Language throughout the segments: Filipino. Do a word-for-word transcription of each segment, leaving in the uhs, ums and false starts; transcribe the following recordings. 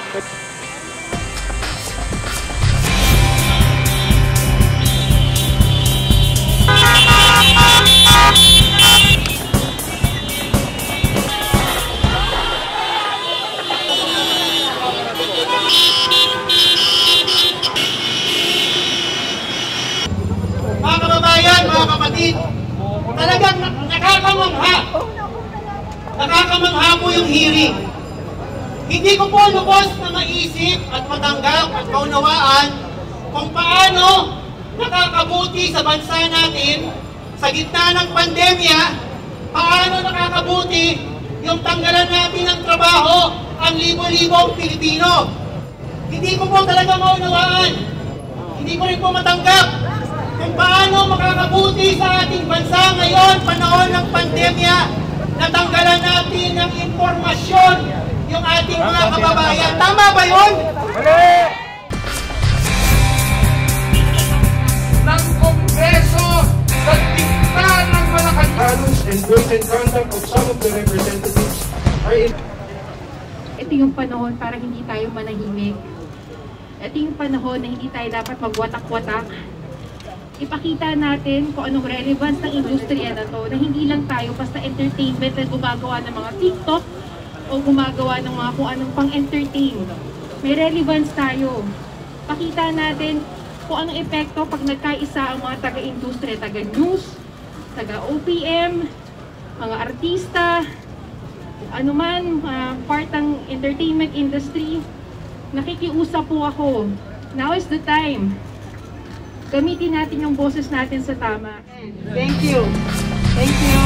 Mga kababayan, mga kapatid, talagang nakakamangha. Nakakamangha po yung hearing. Hindi ko po lubos na maisip at matanggap at maunawaan kung paano nakakabuti sa bansa natin sa gitna ng pandemya, paano nakakabuti yung tanggalan natin ng trabaho ang libo-libong Pilipino. Hindi ko po talaga maunawaan. Hindi ko rin po matanggap kung paano makakabuti sa ating bansa ngayon, panahon ng pandemya, natanggalan natin ng impormasyon yung ating mga kababayan. Tama ba yun? Ng Kongreso sa dikta ng Malacanang and blatant conduct of some of the representatives are in... Ito yung panahon para hindi tayo manahimik. Ito yung panahon na hindi tayo dapat magwatak-watak. Ipakita natin kung anong relevance ng industriya na to, na hindi lang tayo basta entertainment na gumagawa ng mga TikTok o gumagawa ng mga kung anong pang-entertain. May relevance tayo. Pakita natin kung anong epekto pag nagkaisa ang mga taga-industriya, taga-news, taga-O P M, mga artista, ano man, uh, part ng entertainment industry. Nakikiusap po ako. Now is the time. Gamitin natin yung boses natin sa tama. Thank you. Thank you.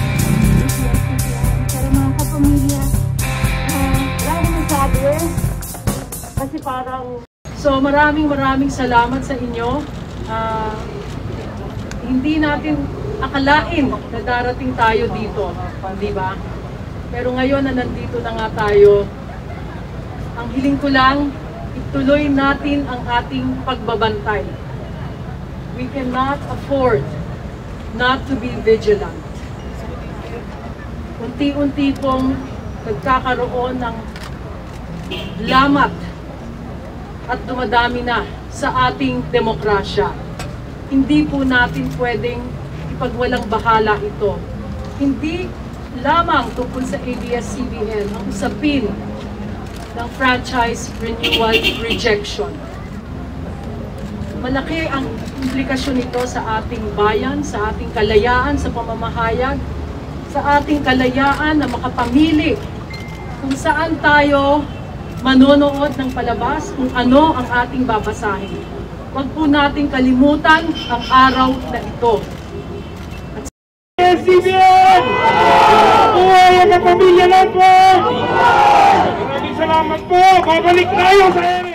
Pero mga kapamilya, uh, maraming masabi kasi parang... So maraming maraming salamat sa inyo. Uh, hindi natin akalain na darating tayo dito, di ba? Pero ngayon na nandito na nga tayo, ang hiling ko lang, ituloy natin ang ating pagbabantay. We cannot afford not to be vigilant. Unti-unti pong nagkakaroon ng lamat at dumadami na sa ating demokrasya. Hindi po natin pwedeng ipagwalang bahala ito. Hindi lamang tungkol sa A B S C B N ang usapin ng franchise renewal rejection. Malaki ang implikasyon nito sa ating bayan, sa ating kalayaan sa pamamahayag, sa ating kalayaan na makapamili kung saan tayo manonood ng palabas, kung ano ang ating babasahin. Huwag po nating kalimutan ang araw na ito. A B S C B N! Buhay ang pamilya natin! Maraming salamat po! Babalik tayo sa